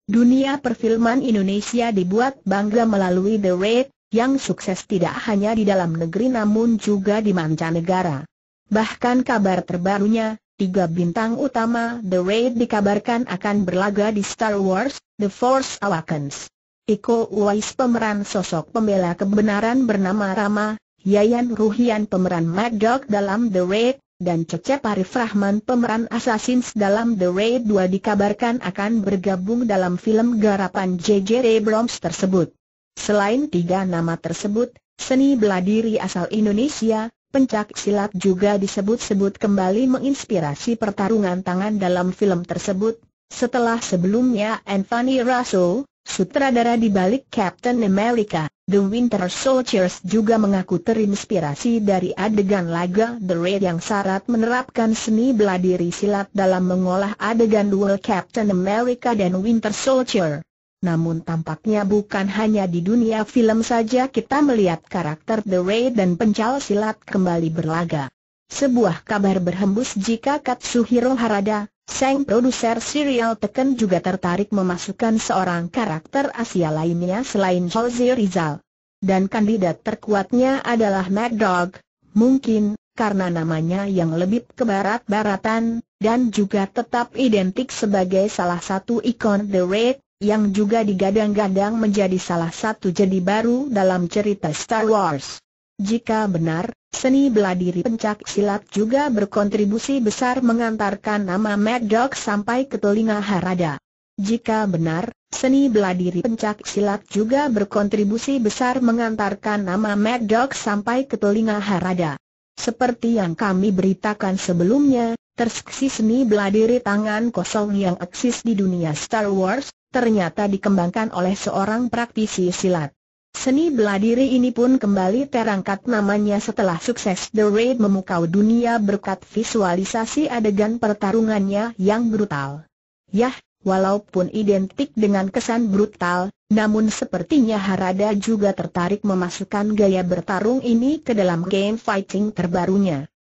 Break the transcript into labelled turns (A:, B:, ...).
A: Dunia perfilman Indonesia dibuat bangga melalui The Raid, yang sukses tidak hanya di dalam negeri namun juga di mancanegara. Bahkan kabar terbarunya, 3 bintang utama The Raid dikabarkan akan berlaga di Star Wars, The Force Awakens. Iko Uwais pemeran sosok pembela kebenaran bernama Rama, Yayan Ruhian pemeran Mad Dog dalam The Raid, dan Cecep Arif Rahman pemeran Assassins dalam The Raid 2 dikabarkan akan bergabung dalam film garapan J.J. Abrams tersebut. Selain 3 nama tersebut, seni bela diri asal Indonesia, pencak silat juga disebut-sebut kembali menginspirasi pertarungan tangan dalam film tersebut. Setelah sebelumnya Anthony Russo, sutradara di balik Captain America, The Winter Soldier juga mengaku terinspirasi dari adegan laga The Raid yang syarat menerapkan seni bela diri silat dalam mengolah adegan duel Captain America dan Winter Soldier. Namun tampaknya bukan hanya di dunia film saja kita melihat karakter The Raid dan pencal silat kembali berlaga. Sebuah kabar berhembus jika Katsuhiro Harada, sang produser serial Tekken juga tertarik memasukkan seorang karakter Asia lainnya selain Jose Rizal. Dan kandidat terkuatnya adalah Mad Dog, mungkin karena namanya yang lebih ke barat-baratan, dan juga tetap identik sebagai salah satu ikon The Raid, yang juga digadang-gadang menjadi salah satu jadi baru dalam cerita Star Wars. Jika benar, seni bela diri pencak silat juga berkontribusi besar mengantarkan nama Mad Dog sampai ke telinga Harada. Jika benar, seni bela diri pencak silat juga berkontribusi besar mengantarkan nama Mad Dog sampai ke telinga Harada. Seperti yang kami beritakan sebelumnya, terseksi seni bela diri tangan kosong yang eksis di dunia Star Wars, ternyata dikembangkan oleh seorang praktisi silat. Seni bela diri ini pun kembali terangkat namanya setelah sukses The Raid memukau dunia berkat visualisasi adegan pertarungannya yang brutal. Yah, walaupun identik dengan kesan brutal, namun sepertinya Harada juga tertarik memasukkan gaya bertarung ini ke dalam game fighting terbarunya.